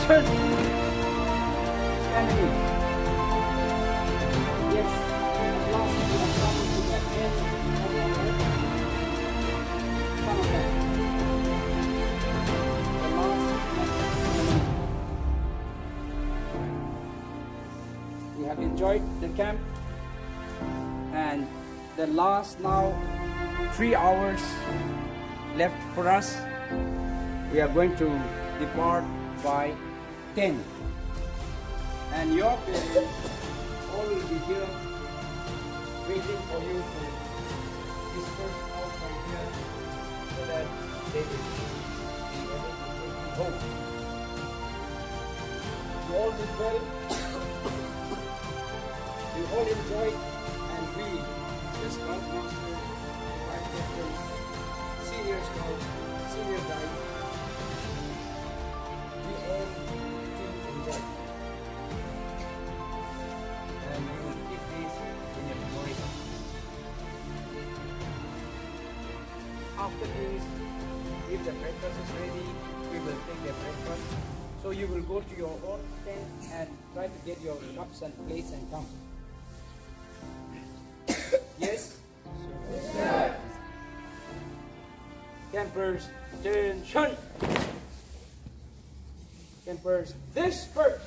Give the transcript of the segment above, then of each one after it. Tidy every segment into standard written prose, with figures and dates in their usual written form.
Turn. Stand in. Yes. At last we have come to the end of our work. Come on back. The last. We have enjoyed the camp, and the last now 3 hours left for us. We are going to depart by 10, and your parents all will be here waiting for you to disperse out from here so that they will be able to take you home. You all did well. You all enjoyed, and we, the Scoutmaster, Vice Captain, Senior Scout, Senior Guide, we all enjoyed. And we will keep this in your memory. After this, if the breakfast is ready, we will take the breakfast. So you will go to your own tent and try to get your cups and plates and come. Yes? Yes. Campers, attention! Campers, disperse!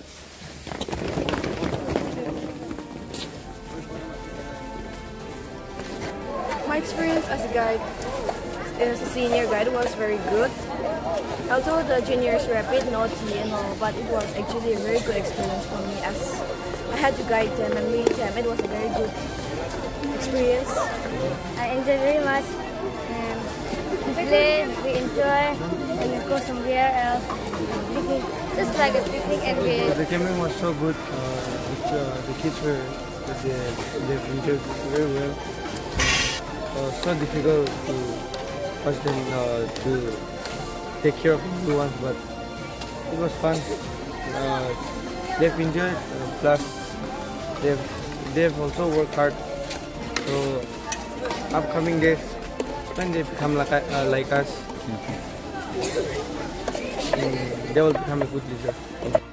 My experience as a guide, as a senior guide, was very good. Although the juniors were a bit naughty and all, but it was actually a very good experience for me as I had to guide them and lead them. It was a very good experience. I enjoyed very much. We play, we enjoy, and we go somewhere else. Picnic, just like a picnic and we. The camping was so good. The kids they've enjoyed very well. So difficult to first them to take care of the new ones, but it was fun. They've enjoyed. Plus, they've also worked hard. So upcoming days, when they become like us, they will become a good leader.